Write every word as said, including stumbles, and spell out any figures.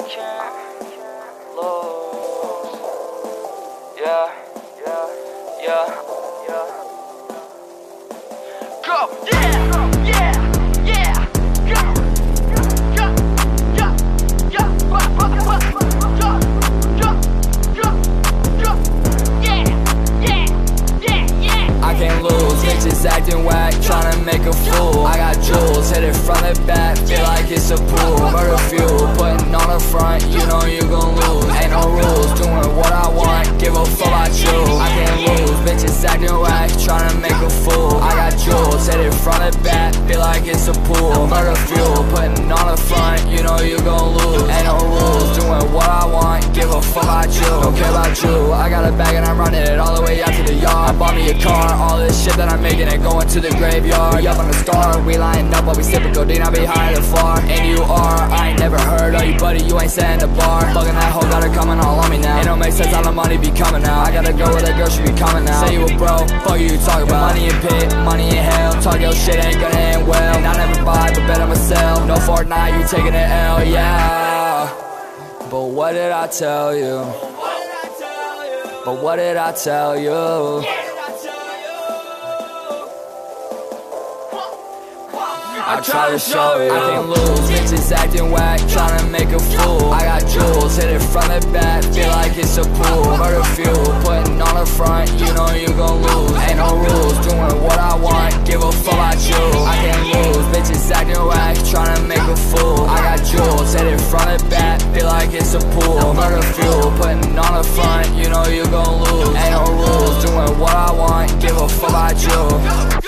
can't lose. Yeah, yeah, yeah, yeah. Go, yeah, yeah, yeah, go, go, go, go, go, go, go, go, yeah, yeah, yeah, yeah. I can't lose, bitches acting whack, tryna make a fool. I got jewels, hit it from the back, feel like it's a pool. Murder fuel, putting on the front, you know you gon' lose. Ain't no rules, doing what I want, give a fuck about you. I can't lose, bitches acting whack, tryna make a fool. I got jewels, hit it from the back, feel like it's a pool. Murder fuel, putting on the front, you know you gon' lose. Ain't no rules, doing what I want, give a fuck about you. Don't care about you, I got a bag and I'm running it all the way out to the yard. I bought me a car, all this shit that I'm making it going to the graveyard. We up on the star, we lining up while we sippin' codeine, I be higher than far. And you are, I ain't never heard of you, buddy, you ain't setting the bar. Fucking that hoe, got her coming all on me now. Ain't no make sense, all the money be coming out. I gotta go with that girl, she be coming now. Say you a bro, fuck you talk about. Money in pit, money in hell, talk your shit ain't gonna end well. And I never buy, but bet on myself. No Fortnite, you taking an L, yeah. But what did I tell you? But what did I tell you? I try to show you I can't lose, bitches acting whack, tryna make a fool. I got jewels, hit it from the back, feel like it's a pool. Murder fuel, putting on the front, you know you gon' lose. Ain't no rules, doing what I want, give a fuck about you. I can't lose, bitches acting whack, tryna make a fool. I got jewels, hit it from the back, feel like it's a pool. Murder fuel, putting on the front, you know you gon' lose. Ain't no rules, doing what I want, give a fuck about you.